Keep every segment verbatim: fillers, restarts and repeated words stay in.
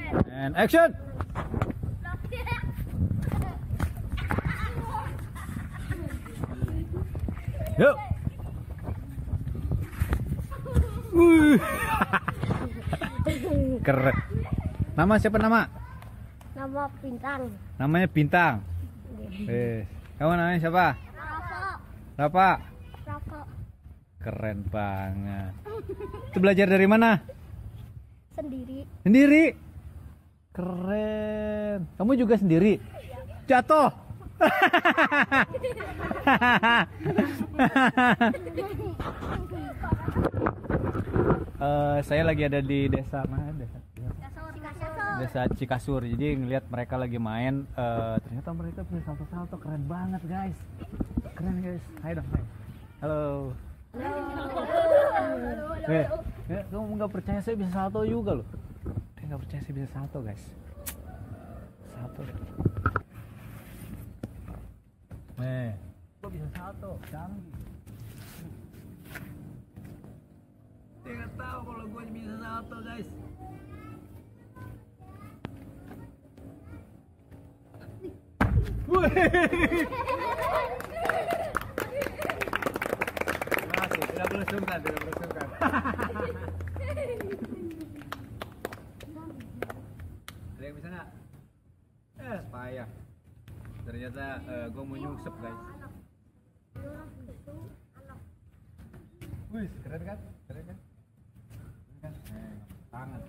And action. Yuk. Wih. Keren. Nama siapa nama? Nama Bintang. Namanya Bintang. Eh, kamu namanya siapa? Rafa. Rafa. Rafa. Keren banget. Itu belajar dari mana? Sendiri. Sendiri. Keren. Kamu juga sendiri? Jatuh. uh, saya lagi ada di desa mana? Desa, desa Cikasur. Jadi ngelihat mereka lagi main. Uh, ternyata mereka bisa salto-salto. Keren banget guys. Keren guys. Hai dong. Hai. Halo. Eh, eh, kamu nggak percaya saya bisa salto juga loh. Saya nggak percaya saya bisa salto guys. Salto. Eh, kok bisa salto? Canggih. Saya nggak tahu kalau gue bisa salto guys. Masih, tidak perlu sungkan, tidak perlu sungkan. Ada yang bisa nggak? Eh, payah. Ternyata uh, gue mau nyungsep guys. Wih, keren kan? Keren kan? Keren kan? Eh, tangan.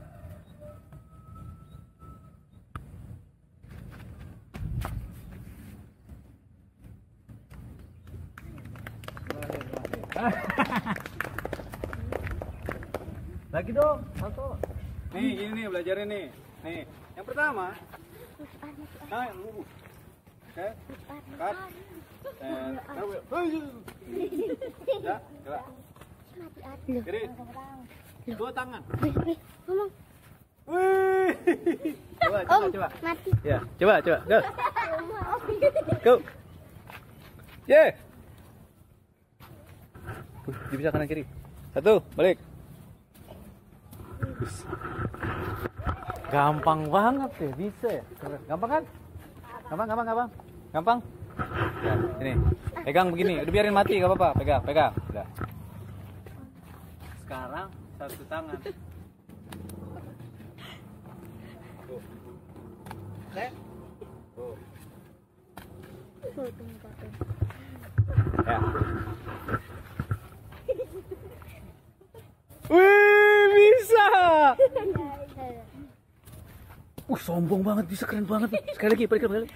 Lagi dong, satu. Nih, gini nih belajarnya nih. Nih, yang pertama. Nah, lu. Oke. Cut. And ya, coba. Kiri. Dua tangan. Ngomong. Wih. Coba, coba, Om, coba. mati. Ya, coba, coba. Go. Go. Yeah. Dia bisa kanan kiri. Satu, balik. Gampang banget ya, bisa ya. Keren. Gampang kan? Gampang, gampang, gampang. Gampang. Ya, ini. Pegang begini. Udah biarin mati, gak apa-apa. Pegang, pegang. Udah. Sekarang satu tangan. Tuh. Oke. Tuh. Ya. Wih, bisa. Uh, sombong banget, bisa, keren banget. Sekali lagi, balik balik.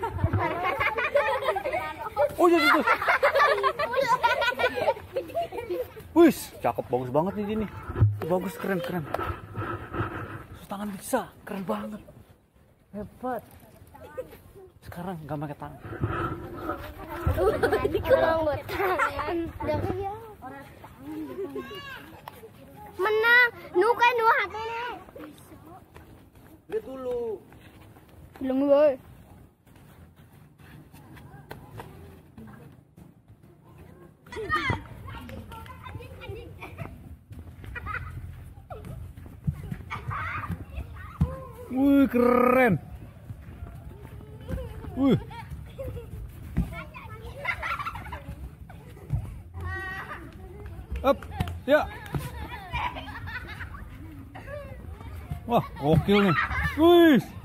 Oh iya, itu. Wih, cakep, bagus banget nih ini. Bagus, keren, keren. Terus tangan bisa, keren banget. Hebat. Sekarang nggak pakai tangan. Tangan. Menang, nuka dua hati nih. Lihat dulu. Belum boy. Wih, keren. Wih. Up, ya. Wah, gokil nih. Wih.